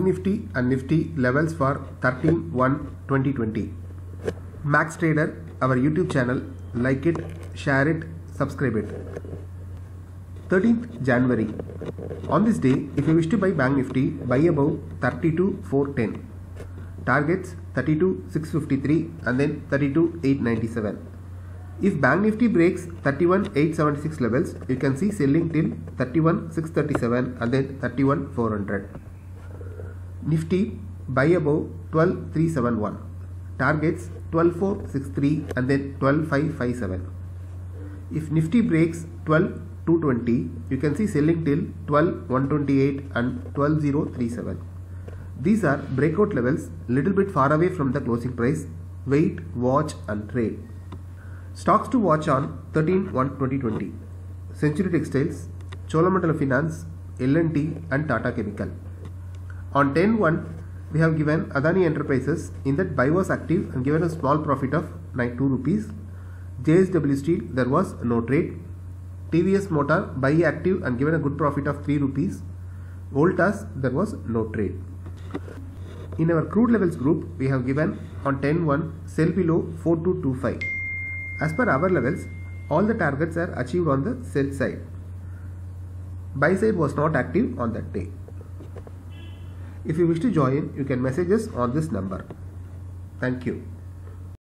Nifty and Nifty levels for 13/1/2020. Max Trader, our YouTube channel, like it, share it, subscribe it. 13th January. On this day, if you wish to buy Bank Nifty, buy above 32,410. Targets 32,653 and then 32,897. If Bank Nifty breaks 31,876 levels, you can see selling till 31,637 and then 31,400. Nifty buy above 12,371. Targets 12,463 and then 12,557. If Nifty breaks 12,220, you can see selling till 12,128 and 12,037. These are breakout levels, little bit far away from the closing price. Wait, watch and trade. Stocks to watch on 13/1/2020. Century Textiles, Cholamandalam Finance, L&T and Tata Chemical. On 10/1, we have given Adani Enterprises. In that, buy was active and given a small profit of 2 rupees. JSW Steel, there was no trade. TVS Motor, buy active and given a good profit of 3 rupees. Voltas, there was no trade. In our crude levels group, we have given on 10/1 sell below 4225. As per our levels, all the targets are achieved on the sell side. Buy side was not active on that day. If you wish to join, you can message us on this number. Thank you.